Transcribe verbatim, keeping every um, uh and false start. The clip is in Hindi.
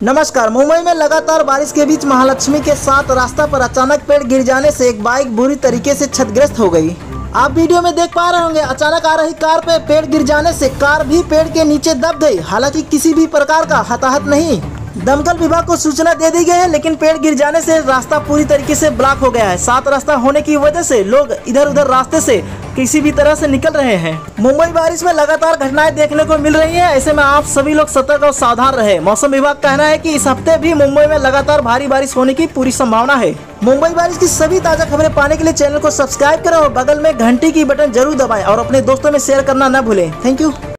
नमस्कार। मुंबई में लगातार बारिश के बीच महालक्ष्मी के साथ रास्ता पर अचानक पेड़ गिर जाने से एक बाइक बुरी तरीके से क्षतिग्रस्त हो गई। आप वीडियो में देख पा रहे होंगे, अचानक आ रही कार पे पेड़ गिर जाने से कार भी पेड़ के नीचे दब गई। हालांकि किसी भी प्रकार का हताहत नहीं। दमकल विभाग को सूचना दे दी गई है, लेकिन पेड़ गिर जाने से रास्ता पूरी तरीके से ब्लॉक हो गया है। सात रास्ता होने की वजह से लोग इधर उधर रास्ते से किसी भी तरह से निकल रहे हैं। मुंबई बारिश में लगातार घटनाएं देखने को मिल रही हैं। ऐसे में आप सभी लोग सतर्क और सावधान रहे। मौसम विभाग का कहना है कि इस हफ्ते भी मुंबई में लगातार भारी बारिश होने की पूरी संभावना है। मुंबई बारिश की सभी ताजा खबरें पाने के लिए चैनल को सब्सक्राइब करें और बगल में घंटी की बटन जरूर दबाएं और अपने दोस्तों में शेयर करना न भूलें। Thank you.